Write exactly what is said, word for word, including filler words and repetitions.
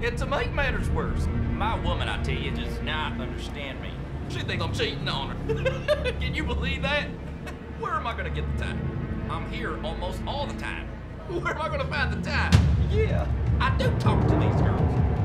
And to make matters worse, my woman, I tell you, does not understand me. She thinks I'm cheating on her. Can you believe that? Where am I gonna get the time? I'm here almost all the time. Where am I gonna find the time? Yeah, I do talk to these girls.